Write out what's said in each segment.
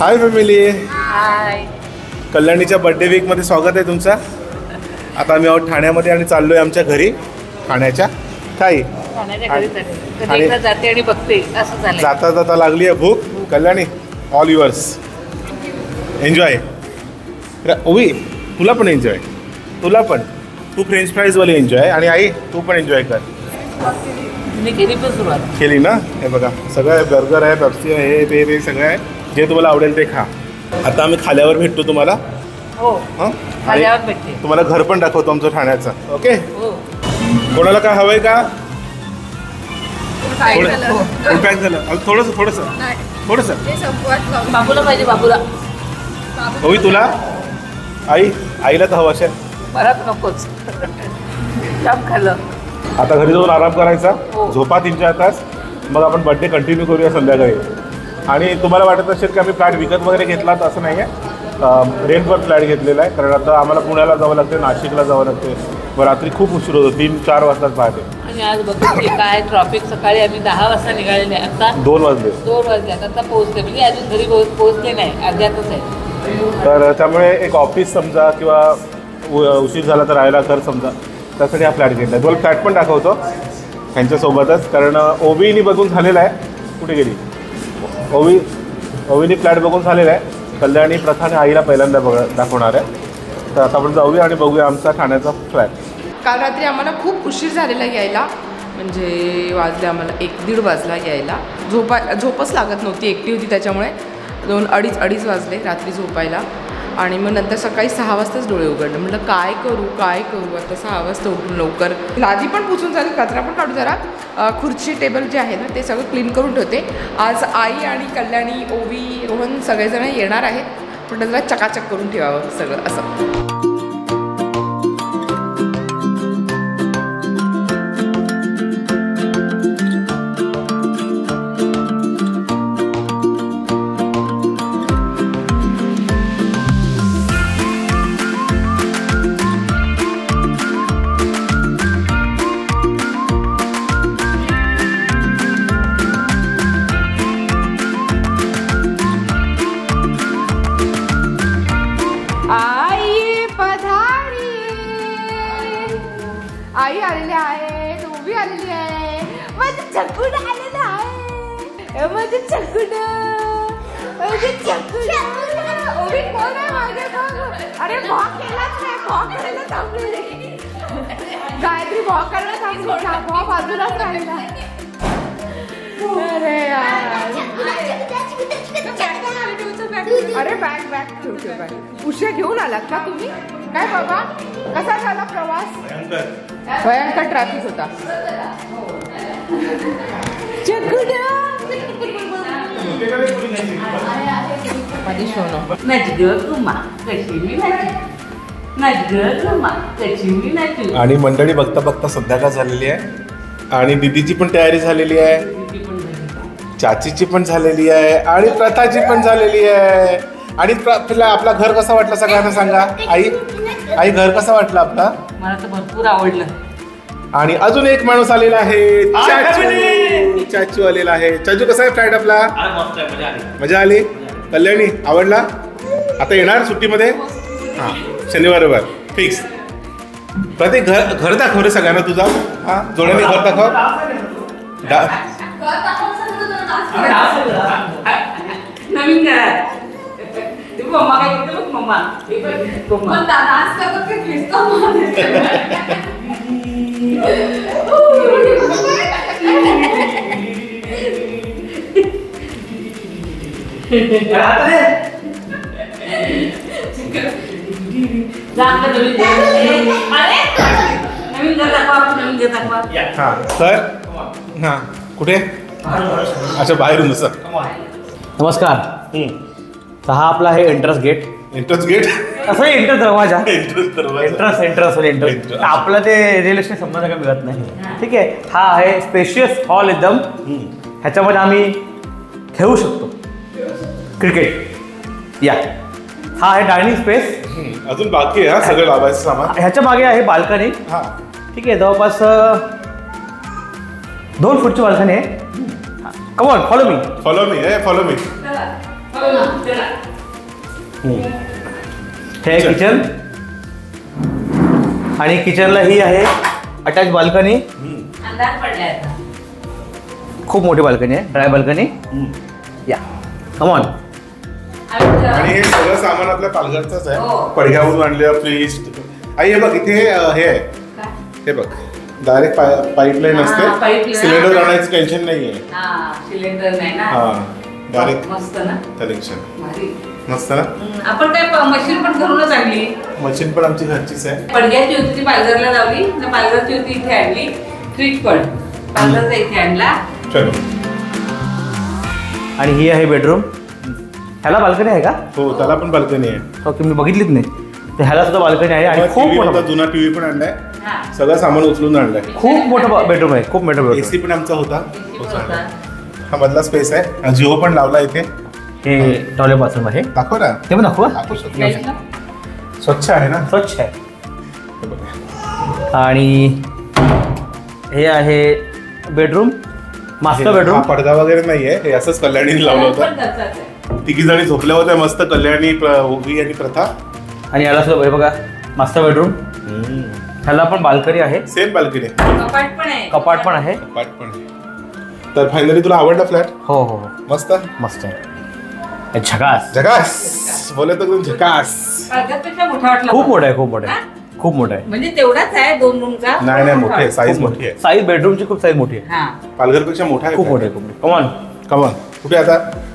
Hi family. हाय. कल्याणीच्या birthday वीकमध्ये स्वागत आहे तुमचं. आता आम्ही आहोत ठाण्यामध्ये आणि चाललोय आमच्या घरी. ठाण्याच्या काही जाते आणि बघते असं झालं. जाता जाता लागली आहे भूक. Kalyani all yours. Enjoy. Ovi तुला पण एन्जॉय. तुला पण. तू फ्रेंच फ्राईजवाली एन्जॉय आणि आई तू पण एन्जॉय कर. मी केली पण सुरुवात केली ना. हे बघा सगळं आहे. बर्गर आहे, पेप्सी आहे, हे ते सगळं आहे. जे तुम्हाला आवडेल ते खा. आता आम्ही खाल्यावर भेटतो तुम्हाला. हो खाल्यावर भेटते. तुम्हाला घर पण दाखवतो आमचं ठाण्याचं. ओके. हो. कोणाला काय हवंय का? पॅक झालं थोडंसं. बाबूला पाहिजे. बाबूला. होई तुला. आईला तर हवं असेल. मला नकोच. जाम खाल्लं. आता घरी जाऊन आराम करायचा. झोपा 3-4 तास. मग आपण बर्थडे कंटिन्यू करूया संध्याकाळी. आणि तुम्हाला वाटत असेल की आम्ही फ्लॅट विकत वगैरे घेतला तर असं नाही आहे. रेंटवर फ्लॅट घेतलेला आहे. कारण आता आम्हाला पुण्याला जावं लागते, नाशिकला जावं लागते. मग रात्री खूप उशीर होतो. 3-4 वाजता पहाटे. आणि आज बघतो काय ट्रॉफिक. सकाळी आम्ही 10 वाजता निघालेले. आता 2 वाजले. आता पोहोचले. म्हणजे अजून घरी पोहोचले नाही. अर्ध्यातच आहे. तर त्यामुळे एक ऑफिस समजा किंवा उशीर झाला तर राहायला घर समजा, त्यासाठी हा फ्लॅट घेतला आहे. तुम्हाला फ्लॅट पण दाखवतो ह्यांच्यासोबतच. कारण ओवीनी बघून झालेला आहे. कुठे गेली ओवीनी फ्लॅट बघून झालेला आहे. कल्याणी प्रथाने आईला पहिल्यांदा दाखवणार आहे. तर आता आपण जाऊया आणि बघूया आमचा ठाण्याचा फ्लॅट. काल रात्री आम्हाला खूप उशीर झालेला यायला. म्हणजे वाजले आम्हाला 1-1:30 वाजला यायला. झोपच लागत नव्हती. एकटी होती त्याच्यामुळे 2-2:30 वाजले रात्री झोपायला. आणि मग नंतर सकाळी 6 वाजताच डोळे उघडले. म्हटलं काय करू आता 6 वाजता उठून लवकर लादी पण पुसून झाली, कचरा पण काढू, जरा खुर्ची टेबल जे आहे ना ते सगळं क्लीन करून ठेवते. आज आई आणि कल्याणी, ओवी, रोहन सगळेजण येणार आहेत. पण जरा चकाचक करून ठेवावं सगळं असं. आई आलेली आहे. ओवी आलेली आहे. माझं चकुड आलेलं आहे. माझं चकुड. ओवी कोण आहे माझ्या भाऊ? अरे भाऊ केलाच नाही. भाऊ करायला थांबलेली. गायत्री भाऊ करायला थांबली. भाऊ बाजूलाच राहिला. अरे यार. अरे बॅग ठेव. उशिरा घेऊन आलात का तुम्ही? काय बाबा कसा झाला प्रवास? भयंकर ट्रॅफिक होता. आणि मंडळी बघता बघता संध्याकाळ झालेली आहे. आणि दीदीची पण तयारी झालेली आहे. चाचीची पण झालेली आहे. आणि प्रथाची पण झालेली आहे. आणि आपला घर कसा वाटला सगळ्यांना सांगा. आई घर कसा वाटला आपला? मला तर भरपूर आवडलं. आणि अजून एक माणूस आलेला आहे. चाचू आलेला आहे. चाचू कसा आहे फ्लॅट आपला? मजा आली. कल्याणी आवडला? आता येणार सुट्टीमध्ये? हां शनिवार रविवार फिक्स. प्रत्येक घर दाखव रे सगळ्यांना तुझा. हां जोड्याने घर दाखव. नवीन घरात मम्मा काय करते बघ. मम्मा डान्स करतात का दिसतो. हां सर. हां कुठे? अच्छा बाहेरून सर. नमस्कार. तर हा आपला आहे एंट्रन्स गेट. असं एंट्रन्स दरवाजा. एंट्रन्स आपलं ते रिलेशन संबंध काही मिळत नाही. ठीक आहे. हा आहे स्पेशियस हॉल एकदम. ह्याच्यामध्ये आम्ही खेळू शकतो क्रिकेट. या हा आहे डायनिंग स्पेस. अजून बाकी आहे सगळं लावायचं सामान. ह्याच्या मागे आहे बाल्कनी. ठीक आहे. जवळपास 2 फूटची बाल्कनी आहे. Come on follow me. हे किचन आणि किचनला ही आहे अटॅच बाल्कनी. अंधार पडलाय आता. खूप मोठी बाल्कनी आहे, ड्राय बाल्कनी. या कमॉन. आणि हे सगळं सामान आपल्या पालघरचंच आहे. हो. पडघ्यावरून आणलेलं फ्रीज. आई हे बघ इथे हे आहे, हे बघ डायरेक्ट पाईपलाईन हा, असते. pipeline. सिलेंडर आणायचं टेन्शन नाहीये. हा सिलेंडर नाही ना. हा डायरेक्ट मस्त ना. कनेक्शन. भारी. मस्त ना. आपण काय मशीन पण घरूनच आणली. मशीन पण आमची घरचीच आहे. पडग्याची होती ती पालघरला लावली, पालघरची होती इथे आणली. फ्रीज पण पालघरचा इथे आणला. चलो. आणि ही आहे बेडरूम. ह्याला बाल्कनी आहे का? हो त्याला पण बाल्कनी आहे. ओके मी बघितलीच नाही. तर ह्याला सुद्धा बाल्कनी आहे आणि खूप मोठा जुना टीव्ही पण आणलाय. हा. सगळं सामान उचलून आणलंय. खूप मोठं बेडरूम आहे. खूप मोठं बेडरूम. एसी पण आमचा होता. AC पण होता. हा मधला स्पेस आहे. जिओ पण लावला इथे. हे टॉयलेट बाथरूम आहे. दाखव ना. ते पण दाखवा. दाखवू शकतो. Light ना? स्वच्छ आहे ना. स्वच्छ आहे. हे बघा. आणि हे आहे बेडरूम, मास्टर बेडरूम. हा पडदा वगैरे नाहीये. हे असंच कल्याणीने लावलं पण होतं. तसाच आहे. तिघी जणी झोपल्या होत्या मस्त. कल्याणी, ओवी आणि प्रथा. आणि याला सुद्धा हे बघा मास्टर बेडरूम. ह्याला पण बाल्कनी आहे. Same balcony. कपाट पण आहे. कपाट पण आहे. कपाट पण आहे. तर फायनली तुला आवडला फ्लॅट? हो हो हो. मस्त मस्त आहे. झकास. झकास. बोलत एकदम झकास. पालघरपेक्षा मोठा वाटला. खूप मोठा आहे. खूप मोठा आहे. खूप मोठा आहे. म्हणजे तेवढाच आहे 2 रूमचा. नाही नाही मोठी आहे. साईज मोठी आहे. साईज बेडरूमची खूप साईज मोठी आहे. हा. पालघरपेक्षा मोठा आहे. खूप मोठी आहे. खूप मोठी. कमॉन. कमॉन. कुठे आता?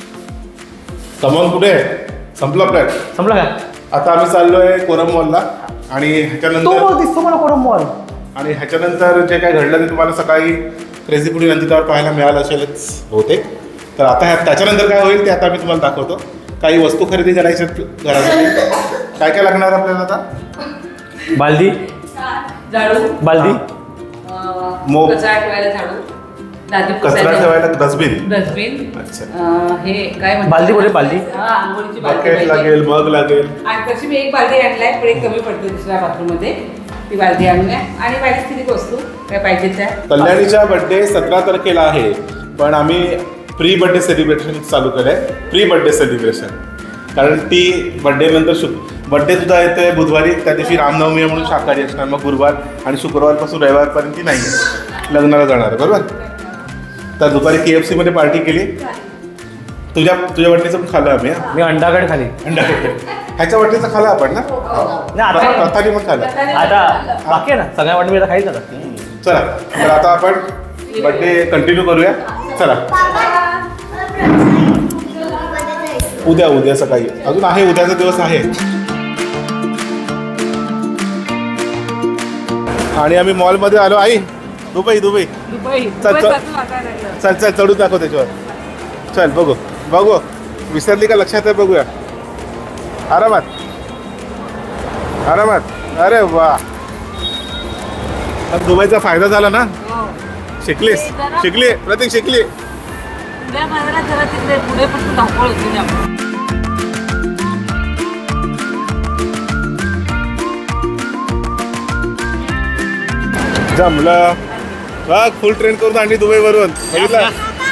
कमॉन कुठे? संपला फ्लॅट. संपला का? आता आम्ही चाललोय कोरम मॉलला. आणि तो ह्याच्यानंतर मॉल दिसतो मला कोरम मॉल. आणि ह्याच्यानंतर जे काय घडलं ते तुम्हाला सकाळी क्रेझी फूड नंदितावर पाहायला मिळालं असेलच बहुतेक. तर आता त्याच्यानंतर काय होईल ते आता मी तुम्हाला दाखवतो. काही वस्तू खरेदी करायच्या घरासाठी. काय काय लागणार आपल्याला आता? बालदी. झाडू. बालदी. मोप. कचरा ठेवायला झाडू. दादी कचरा ठेवायला डस्टबिन. डस्टबिन. अच्छा. हे काय म्हणतात? बालदी बोले बालदी. हा आंघोळीची बालदी बकेट पाहिजे. लागेल, मग लागेल. आणि तशी मी एक बालदी आणलाय पण एक कमी पडते दुसऱ्या बाथरूम मध्ये. ती बालदी आणूया आणि बारीक वस्तू काय पाहिजे त्या. कल्याणीचा बर्थडे 17 तारखेला आहे. पण आम्ही प्री बर्थडे सेलिब्रेशन चालू केलंय. Pre birthday celebration. कारण ती बर्थडे नंतर बर्थडे सुद्धा येते बुधवारी. त्या दिवशी रामनवमी आहे म्हणून शाकाहारी असणार. मग गुरुवार आणि शुक्रवारपासून रविवारपर्यंत ती नाही आहे. लग्नाला जाणार आहे बरोबर. तर दुपारी KFC मध्ये पार्टी केली. तुझ्या बर्थडेचं पण खाल्लं आम्ही. मी अंडाकडे खाली. ह्याच्या बर्थडेचं खाल्लं आपण ना. नाही आता प्रथाने पण खाल्लं. आता बाकी आहे ना सगळ्या वाटणी मी आता खाईच आता. चला तर आता आपण बर्थडे कंटिन्यू करूया. चला उद्या सकाळी अजून आहे. उद्याचा दिवस आहे. आणि आम्ही मॉलमध्ये आलो. आई दुबई चल चल चढून दाखव त्याच्यावर. चल बघू विसरली का? लक्षात आहे. बघूया आरामात. अरे वा. दुबईचा फायदा झाला ना. शिकली प्रतीक शिकली. पुढे पण धावपळ होती ना. जमलं बघ. फुल ट्रेन करून आणली दुबईवरून. बघितलं.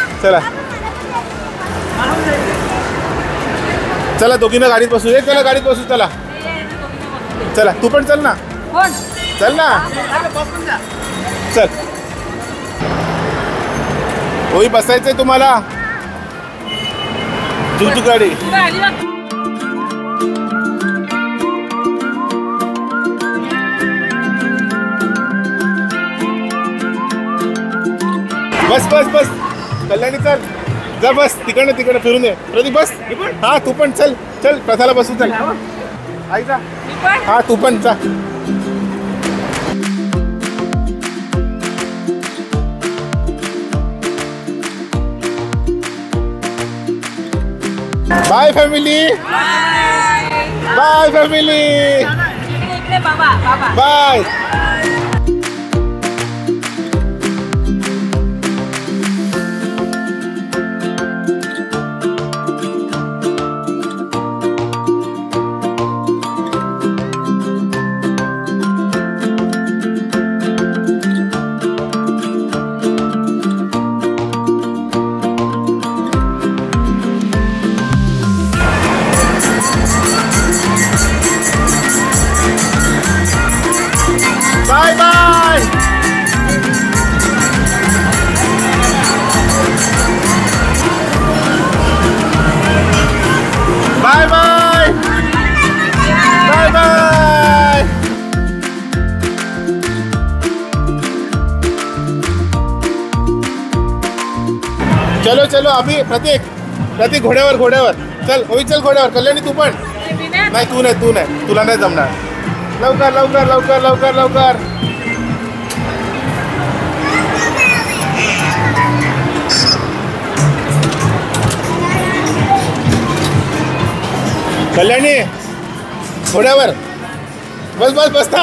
चला दोघींना गाडीत बसू. चला गाडीत बसू. चला तू पण चल ना. चल ना. चल होई बसायचंय तुम्हाला. तू गाडी. बस कल्याणी चल. जा बस. तिकडनं फिरून ये. प्रदीप बस. हा तू पण चल. प्रथाला बसू. चल आई जा. हा तू पण जा. Bye family. बाय. चलो अभि प्रतीक घोड्यावर चल ओवी चल घोड्यावर. कल्याणी तू पण नाही तू नाही तुला नाही जमणार. लवकर. कल्याणी घोड्यावर बसता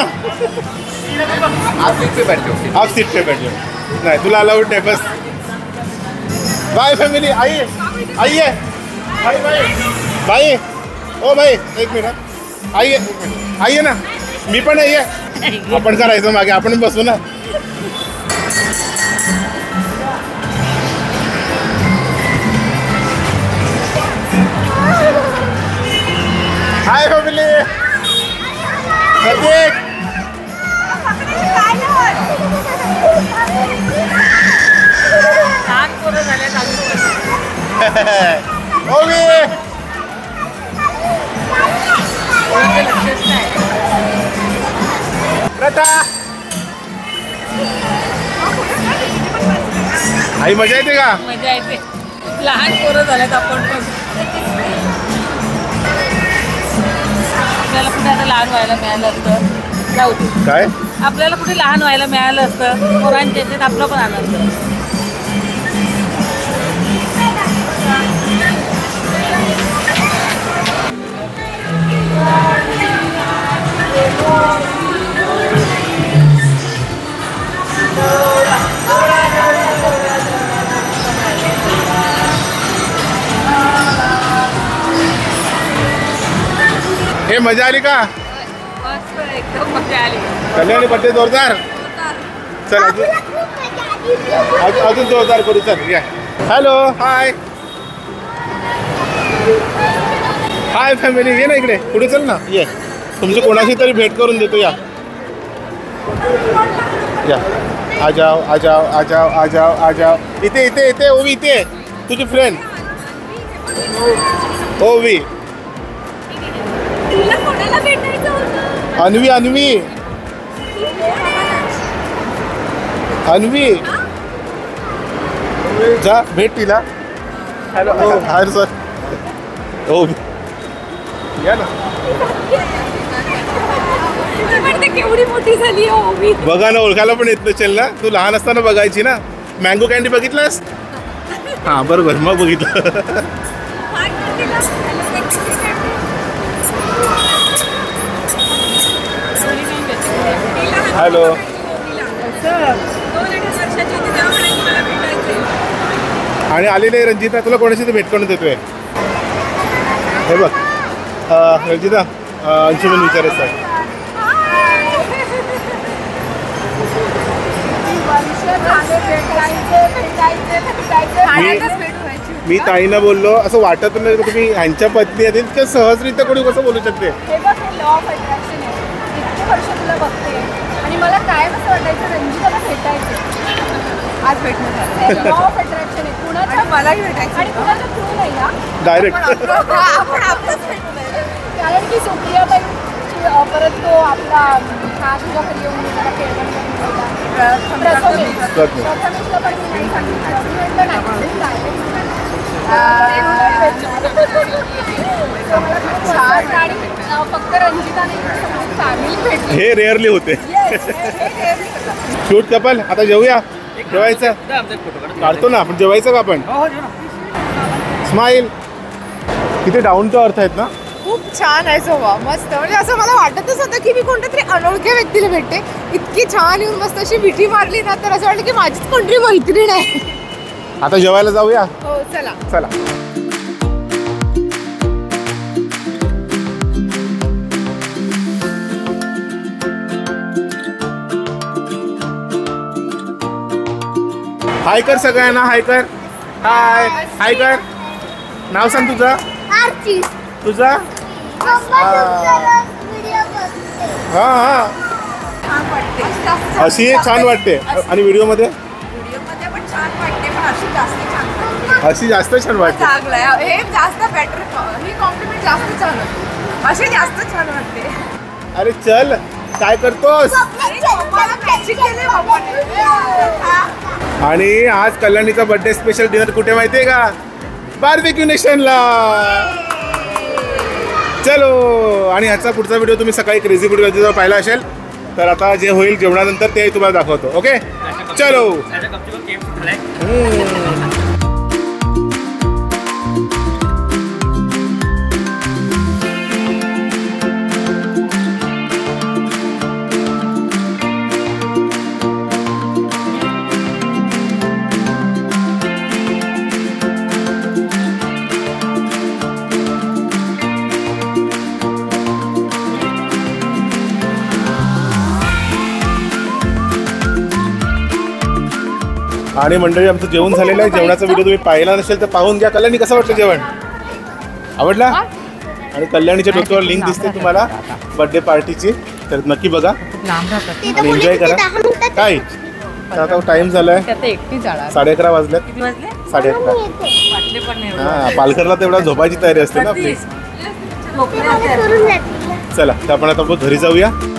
आप सीट पे बैठो नाही तुला अलाउड नाही बस. Bye family. आई आहे बाई ओ भाई एक मिनिट आई आहे ना मी पण आहे. आपण करायचं मागे आपण बसू ना. Hi family. ओवी प्रथा आई मजा येते का? मजा येते. लहान पोरं झाल्यात आपण पण. आपल्याला कुठे आता लहान व्हायला मिळालं असतं. जाऊ दे. काय आपल्याला कुठे लहान व्हायला मिळालं असतं. पोरांच्या याच्यात आपलं पण आनंद. हे मजा आली का? एकदम मजा आली. कल्याणी बड्डे जोरदार. चल अजून जोरदार करू. चल या. Hello hi family. ये ना इकडे पुढे चल ना. ये तुमची कोणाशी तरी भेट करून देतो. या आ जाओ. इथे ओवी इथे तुझी फ्रेंड ओवी. अन्वी जा भेट तिला. हॅलो हाय सर ओवी या ना. केवढी मोठी झाली ओवी. बघा ना ओळखायला पण येत नसेल ना. तू लहान असताना बघायची ना. मँगो कॅन्डी बघितलास? हां बरोबर मग बघितलं. हॅलो आणि आलेले रंजिता तुला कोणाशी तर भेट करून देतोय. हे बघ रंजिता अंशुमन विचारायचं आहे. मी ताईंना बोललो असं वाटत नाही की तुम्ही ह्यांच्या पत्नी आहेत इतकं सहजरित्या कोणी कसं बोलू शकते. आणि मला कायम असं वाटायचं रंजिताला भेटायचं. आज भेटणं झालं. लॉ ऑफ अट्रॅक्शन आहे. कुणाच्या मलाही भेटायचं आणि कुणाच्या थ्रू नाही ना डायरेक्ट. आपण आपलंच भेटू नाही. कारण की सुप्रियाबाई परत तो आपला हा तुझ्या घरी येऊन मला केळवण प्रथमेशला पण मी नाही सांगितलं. मी म्हटलं छान. आणि फक्त रंजिताने फॅमिली भेटली. हे रेअरली होते. Shoot couple. आता जेवूया. जेवायचं काढतो ना आपण. जेवायचं का आपण? स्माईल. किती डाऊन टू अर्थ आहेत ना. खूप छान आहे सोबा. मस्त. म्हणजे असं मला वाटतच होतं की मी कोणत्या तरी अनोळख्या व्यक्तीला भेटते. इतकी छान येऊन मस्त अशी मिठी मारली ना तर असं वाटलं की माझीच कोणतरी मैत्रीण आहे. आता जेवायला जाऊया. हो चला. हाय कर सगळ्यांना. हाय कर. हाय कर. नाव सांग तुझं. तुझा हा अशी छान वाटते. आणि व्हिडिओमध्ये पण छान वाटते पण अशी जास्त छान वाटते. चांगलं हे जास्त बेटर. ही कॉम्प्लिमेंट जास्त छान होती. अशी जास्त छान वाटते. अरे चल काय करतोस? आणि आज कल्याणीचा बर्थडे स्पेशल डिनर कुठे माहितीये का? बार्बिक्यू नेशनला. चलो. आणि ह्याचा पुढचा व्हिडिओ तुम्ही सकाळी क्रेझी फूड वेळेवर पाहिला असेल. तर आता जे होईल जेवणानंतर ते तुम्हाला दाखवतो. ओके चलो. आणि मंडळी आमचं जेवण झालेलं आहे. जेवणाचा व्हिडिओ तुम्ही पाहिला नसेल तर पाहून घ्या. कल्याणी कसं वाटलं जेवण? आवडला? आणि कल्याणीच्या डोक्यावर लिंक दिसते तुम्हाला बर्थडे पार्टीची, तर नक्की बघा आणि एन्जॉय करा. काय आता टाइम झालाय 11:30 वाजल्यात. 11:30. हा पालघरला तेवढा झोपायची तयारी असते ना आपली. चला तर आपण आता घरी जाऊया.